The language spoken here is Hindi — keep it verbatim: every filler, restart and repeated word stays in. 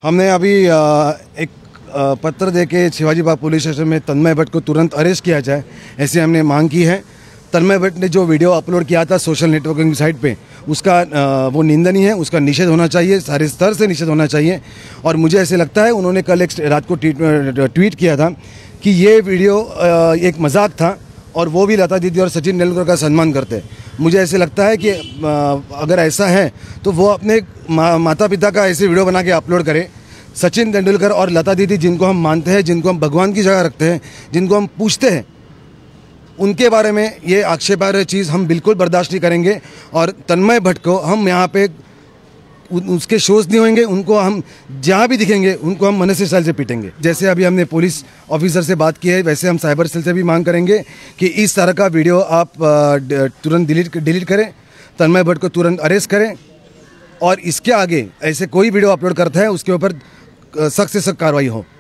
हमने अभी एक पत्र देके शिवाजी बाग पुलिस स्टेशन में तन्मय भट्ट को तुरंत अरेस्ट किया जाए, ऐसी हमने मांग की है। तन्मय भट्ट ने जो वीडियो अपलोड किया था सोशल नेटवर्किंग साइट पे, उसका वो निंदनीय है, उसका निषेध होना चाहिए, सारे स्तर से निषेध होना चाहिए। और मुझे ऐसे लगता है उन्होंने कल एक रात को ट्वीट किया था कि ये वीडियो एक मजाक था और वो भी लता दीदी और सचिन तेंदुलकर का सम्मान करते। मुझे ऐसे लगता है कि अगर ऐसा है तो वो अपने मा, माता पिता का ऐसे वीडियो बना के अपलोड करे। सचिन तेंदुलकर और लता दीदी जिनको हम मानते हैं, जिनको हम भगवान की जगह रखते हैं, जिनको हम पूछते हैं, उनके बारे में ये आक्षेपार्ह चीज़ हम बिल्कुल बर्दाश्त नहीं करेंगे। और तन्मय भट्ट को हम यहाँ पे उसके शोज नहीं होंगे, उनको हम जहाँ भी दिखेंगे उनको हम मनसे सेल से पीटेंगे। जैसे अभी हमने पुलिस ऑफिसर से बात की है, वैसे हम साइबर सेल से भी मांग करेंगे कि इस तरह का वीडियो आप तुरंत डिलीट डिलीट करें, तन्मय भट्ट को तुरंत अरेस्ट करें और इसके आगे ऐसे कोई वीडियो अपलोड करता है उसके ऊपर सख्त से सख्त कार्रवाई हो।